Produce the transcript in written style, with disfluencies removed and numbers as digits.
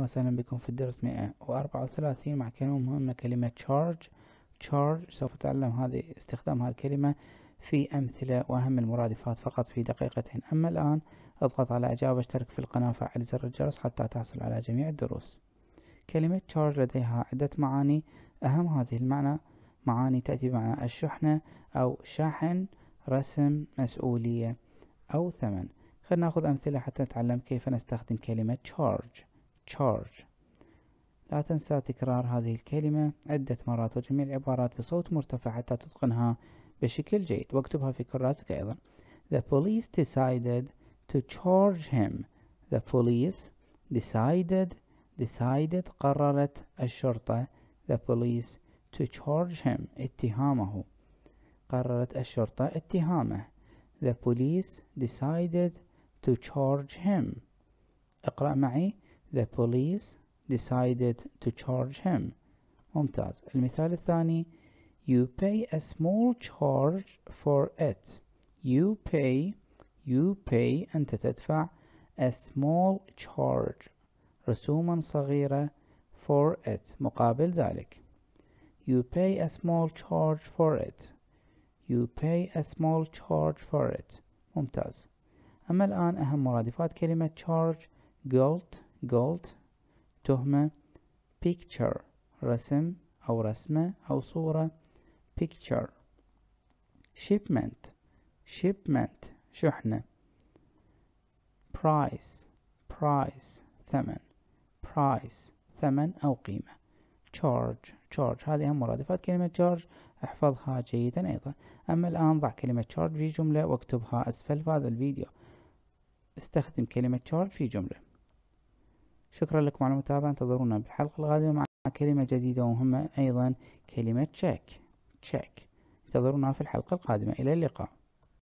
وسهلا بكم في الدرس 134 مع كلمة مهمة، كلمة charge. سوف نتعلم استخدام هذه الكلمة في أمثلة وأهم المرادفات فقط في دقيقتين. أما الآن اضغط على إجابة، اشترك في القناة وفعل زر الجرس حتى تحصل على جميع الدروس. كلمة charge لديها عدة معاني، أهم هذه معاني تأتي بمعنى الشحنة أو شحن، رسم، مسؤولية أو ثمن. خلينا نأخذ أمثلة حتى نتعلم كيف نستخدم كلمة charge. لا تنسى تكرار هذه الكلمة عدة مرات وجميع العبارات بصوت مرتفع حتى تتقنها بشكل جيد، واكتبها في كراسك أيضا. The police decided to charge him. The police decided قررت الشرطة the police to charge him اتهامه. قررت الشرطة اتهامه. The police decided to charge him. اقرأ معي. The police decided to charge him. ممتاز. المثال الثاني. You pay a small charge for it. You pay أنت تدفع a small charge رسوما صغيرة for it مقابل ذلك. You pay a small charge for it. You pay a small charge for it. ممتاز. أما الآن أهم مرادفات كلمة charge. guilt تهمة. picture رسم أو رسمة أو صورة. picture. shipment شحنة. price ثمن أو قيمة. charge هذه هم مرادفات كلمة charge، احفظها جيدا أيضا. أما الآن ضع كلمة charge في جملة واكتبها أسفل في هذا الفيديو. استخدم كلمة charge في جملة. شكرا لكم على المتابعة، انتظرونا بالحلقة القادمة مع كلمة جديدة ومهمة أيضا، كلمة check. انتظرونا في الحلقة القادمة. إلى اللقاء.